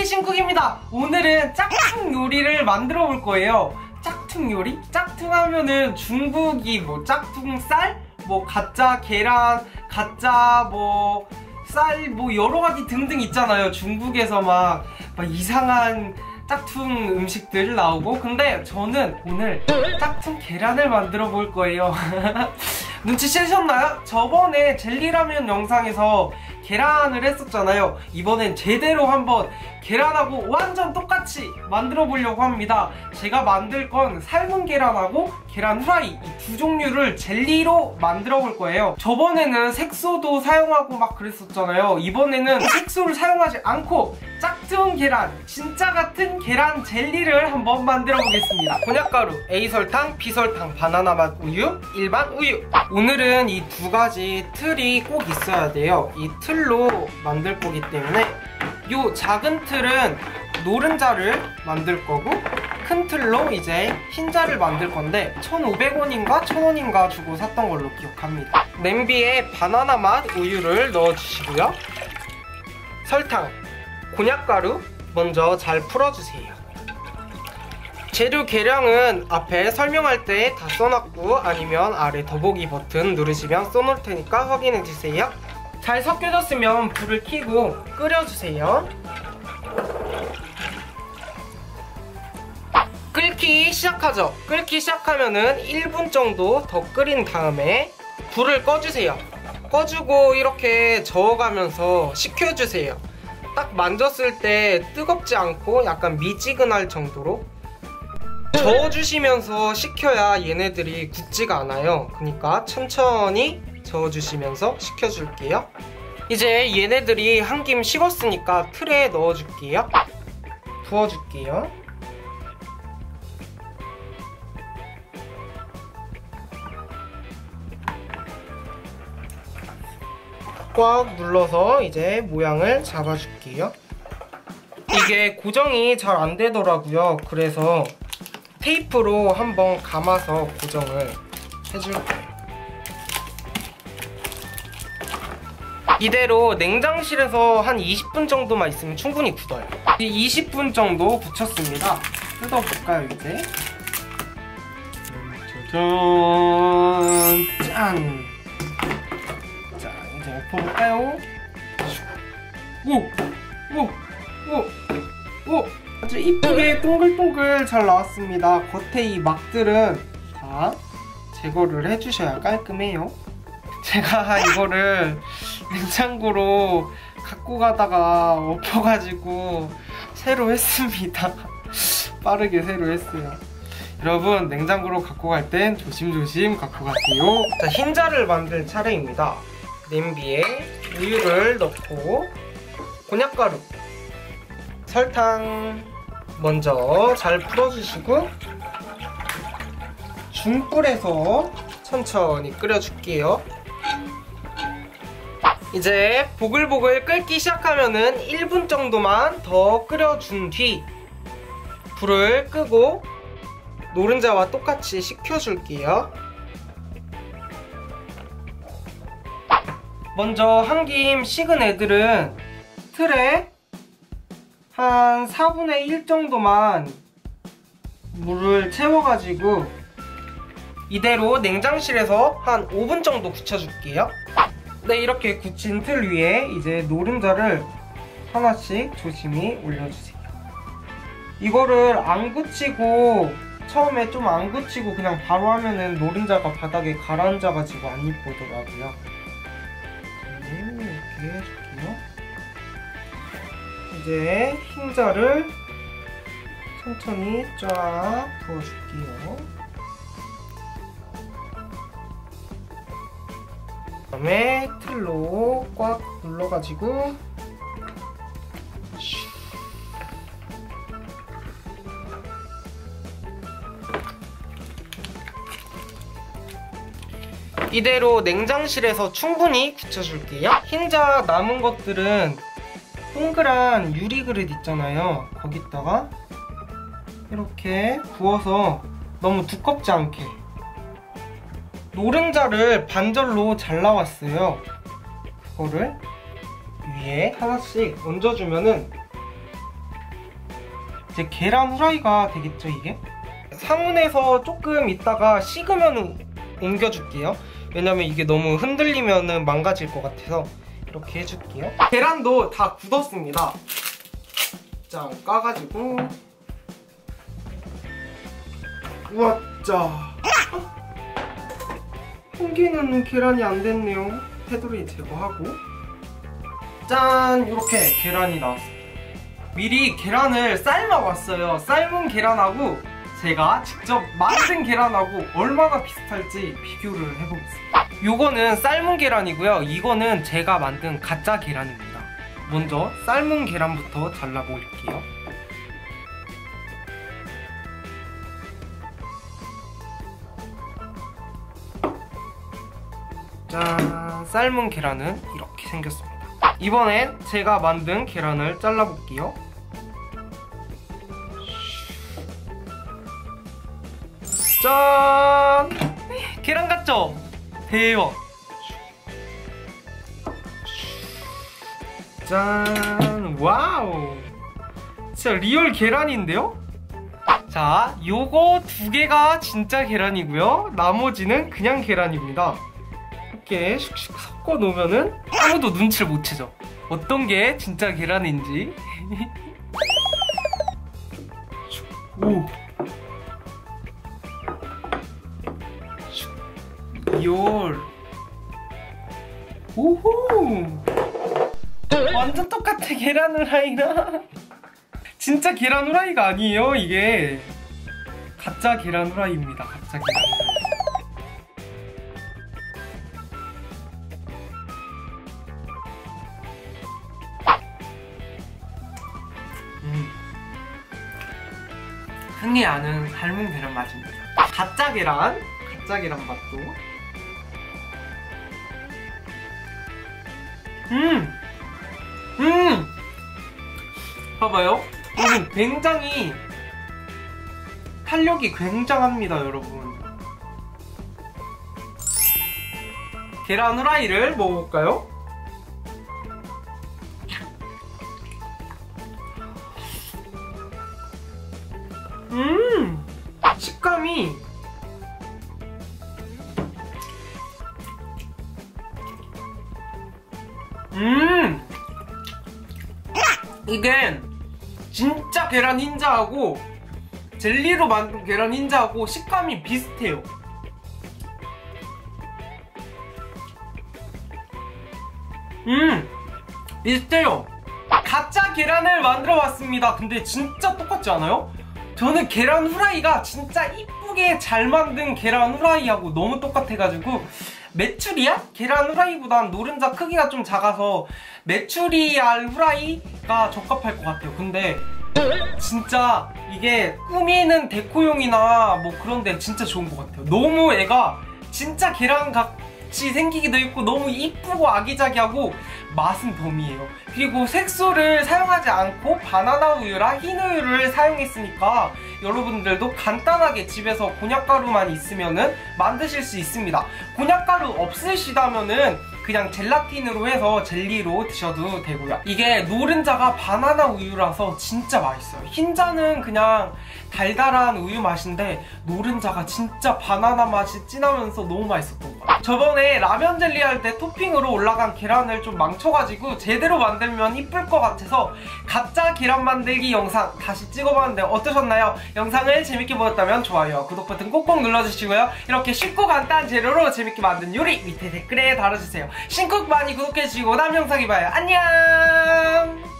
신쿡입니다. 오늘은 짝퉁 요리를 만들어 볼 거예요. 짝퉁 요리? 짝퉁 하면은 중국이 뭐 짝퉁쌀? 뭐 가짜 계란, 가짜 뭐 쌀, 뭐 여러 가지 등등 있잖아요. 중국에서 막 이상한 짝퉁 음식들 나오고. 근데 저는 오늘 짝퉁 계란을 만들어 볼 거예요. 눈치채셨나요? 저번에 젤리라면 영상에서 계란을 했었잖아요. 이번엔 제대로 한번 계란하고 완전 똑같이 만들어 보려고 합니다. 제가 만들 건 삶은 계란하고 계란 후라이 이 두 종류를 젤리로 만들어 볼 거예요. 저번에는 색소도 사용하고 막 그랬었잖아요. 이번에는 색소를 사용하지 않고 짝퉁 계란, 진짜 같은 계란 젤리를 한번 만들어 보겠습니다. 곤약가루, A설탕, B설탕, 바나나 맛 우유, 일반 우유. 오늘은 이 두 가지 틀이 꼭 있어야 돼요. 이 틀로 만들 거기 때문에 요 작은 틀은 노른자를 만들 거고, 큰 틀로 이제 흰자를 만들 건데 1,500원인가 1,000원인가 주고 샀던 걸로 기억합니다. 냄비에 바나나 맛 우유를 넣어주시고요. 설탕, 곤약가루 먼저 잘 풀어주세요. 재료 계량은 앞에 설명할 때 다 써놨고, 아니면 아래 더보기 버튼 누르시면 써놓을 테니까 확인해주세요. 잘 섞여졌으면 불을 켜고 끓여주세요. 끓기 시작하죠. 끓기 시작하면은 1분 정도 더 끓인 다음에 불을 꺼주세요. 꺼주고 이렇게 저어가면서 식혀주세요. 딱 만졌을 때 뜨겁지 않고 약간 미지근할 정도로 저어주시면서 식혀야 얘네들이 굳지가 않아요. 그러니까 천천히 저어주시면서 식혀줄게요. 이제 얘네들이 한 김 식었으니까 틀에 넣어줄게요. 부어줄게요. 꽉 눌러서 이제 모양을 잡아줄게요. 이게 고정이 잘 안 되더라고요. 그래서 테이프로 한번 감아서 고정을 해줄게요. 이대로 냉장실에서 한 20분 정도만 있으면 충분히 굳어요. 20분 정도 굳혔습니다. 뜯어볼까요, 이제? 짜잔! 짠! 자, 이제 엎어볼까요? 오! 아주 이쁘게 동글동글 잘 나왔습니다. 겉에 이 막들은 다 제거를 해주셔야 깔끔해요. 제가 이거를 냉장고로 갖고 가다가 엎어가지고 새로 했습니다. 빠르게 새로 했어요. 여러분, 냉장고로 갖고 갈 땐 조심조심 갖고 가세요. 자, 흰자를 만들 차례입니다. 냄비에 우유를 넣고 곤약가루, 설탕 먼저 잘 풀어주시고 중불에서 천천히 끓여줄게요. 이제 보글보글 끓기 시작하면은 1분 정도만 더 끓여준 뒤 불을 끄고 노른자와 똑같이 식혀줄게요. 먼저 한 김 식은 애들은 틀에 한 4분의 1 정도만 물을 채워가지고 이대로 냉장실에서 한 5분 정도 굳혀줄게요. 네, 이렇게 굳힌 틀 위에 이제 노른자를 하나씩 조심히 올려주세요. 이거를 안 굳히고, 처음에 좀 안 굳히고 그냥 바로 하면은 노른자가 바닥에 가라앉아가지고 안 이쁘더라고요. 이렇게 해줄게요. 이제 흰자를 천천히 쫙 부어줄게요. 그 다음에 틀로 꽉 눌러가지고 이대로 냉장실에서 충분히 굳혀줄게요. 흰자 남은 것들은 동그란 유리 그릇 있잖아요. 거기다가 이렇게 부어서 너무 두껍지 않게, 노른자를 반절로 잘라왔어요. 그거를 위에 하나씩 얹어주면은 이제 계란 후라이가 되겠죠, 이게? 상온에서 조금 있다가 식으면 옮겨줄게요. 왜냐면 이게 너무 흔들리면 망가질 것 같아서 이렇게 해줄게요. 계란도 다 굳었습니다. 자, 까가지고 우와, 짜. 홍기는 계란이 안 됐네요. 테두리 제거하고 짠! 이렇게 계란이 나왔어요. 미리 계란을 삶아왔어요. 삶은 계란하고 제가 직접 만든 계란하고 얼마나 비슷할지 비교를 해보겠습니다. 요거는 삶은 계란이고요. 이거는 제가 만든 가짜 계란입니다. 먼저 삶은 계란부터 잘라볼게요. 짠! 삶은 계란은 이렇게 생겼습니다. 이번엔 제가 만든 계란을 잘라볼게요. 짠! 계란 같죠? 대박! 짠! 와우! 진짜 리얼 계란인데요? 자, 요거 두 개가 진짜 계란이고요. 나머지는 그냥 계란입니다. 이렇게 슉슉 섞어 놓으면은 아무도 눈치를 못 채죠. 어떤 게 진짜 계란인지. 오. 열. 오호. 완전 똑같아, 계란 후라이랑. 진짜 계란 후라이가 아니에요, 이게. 가짜 계란 후라이입니다, 가짜 계란 후라이. 흔히 아는 삶은 계란 맛입니다. 가짜 계란 맛도. 봐봐요. 이건 굉장히 탄력이 굉장합니다, 여러분. 계란 후라이를 먹어볼까요? 식감이 이게 진짜 계란 흰자하고 젤리로 만든 계란 흰자하고 식감이 비슷해요. 비슷해요. 가짜 계란을 만들어 봤습니다. 근데 진짜 똑같지 않아요? 저는 계란 후라이가 진짜 이쁘게 잘 만든 계란 후라이하고 너무 똑같아가지고 메추리알? 계란 후라이보단 노른자 크기가 좀 작아서 메추리알 후라이가 적합할 것 같아요. 근데 진짜 이게 꾸미는 데코용이나 뭐 그런데 진짜 좋은 것 같아요. 너무 애가 진짜 계란같이 생기기도 했고 너무 이쁘고 아기자기하고 맛은 덤이에요. 그리고 색소를 사용하지 않고 바나나 우유랑 흰 우유를 사용했으니까 여러분들도 간단하게 집에서 곤약가루만 있으면은 만드실 수 있습니다. 곤약가루 없으시다면은 그냥 젤라틴으로 해서 젤리로 드셔도 되고요. 이게 노른자가 바나나 우유라서 진짜 맛있어요. 흰자는 그냥 달달한 우유 맛인데 노른자가 진짜 바나나 맛이 진하면서 너무 맛있었던 것 같아요. 저번에 라면 젤리 할 때 토핑으로 올라간 계란을 좀 망쳐가지고 제대로 만들면 이쁠 것 같아서 가짜 계란 만들기 영상 다시 찍어봤는데 어떠셨나요? 영상을 재밌게 보셨다면 좋아요, 구독 버튼 꼭꼭 눌러주시고요. 이렇게 쉽고 간단한 재료로 재밌게 만든 요리 밑에 댓글에 달아주세요. 신쿡 많이 구독해주시고 다음 영상에 봐요. 안녕!